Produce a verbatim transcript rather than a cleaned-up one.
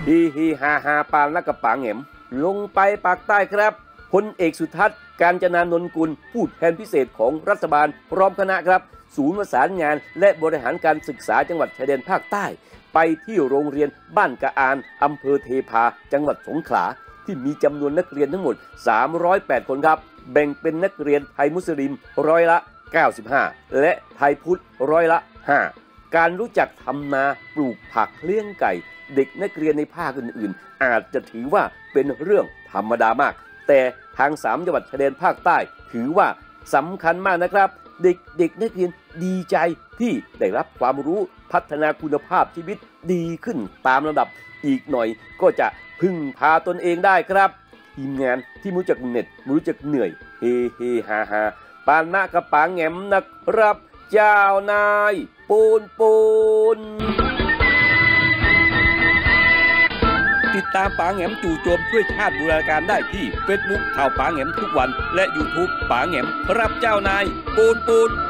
ฮีฮีฮาฮาปานและกระป๋าแหมลงไปปากใต้ครับพลเอกสุทัศน์กาญจนานนท์กุลผู้แทนพิเศษของรัฐบาลพร้อมคณะครับศูนย์ประสานงานและบริหารการศึกษาจังหวัดชายแดนภาคใต้ไปที่โรงเรียนบ้านกะอานอำเภอเทพาจังหวัดสงขลาที่มีจำนวนนักเรียนทั้งหมดสามร้อยแปดคนครับแบ่งเป็นนักเรียนไทยมุสลิมร้อยละเก้าสิบห้าและไทยพุทธร้อยละห้าการรู้จักทำนาปลูกผักเลี้ยงไก่เด็กนักเรียนในภาคอื่นๆอาจจะถือว่าเป็นเรื่องธรรมดามากแต่ทางสามจังหวัดชายแดนภาคใต้ถือว่าสำคัญมากนะครับเด็กเด็กนักเรียนดีใจที่ได้รับความรู้พัฒนาคุณภาพชีวิตดีขึ้นตามลำดับอีกหน่อยก็จะพึ่งพาตนเองได้ครับทีมงานที่รู้จักเหน็ดรู้จักเหนื่อยเฮเฮฮาฮาปานนะกระป๋าแหมนะครับเจ้านายปูนปูนติดตามป๋าแหมจู่โจมช่วยชาติบูรณาการได้ที่ เฟซบุ๊ก ข่าวป๋าแหมทุกวันและ ยูทูบ ป๋าแหมครับเจ้านายปูนปูน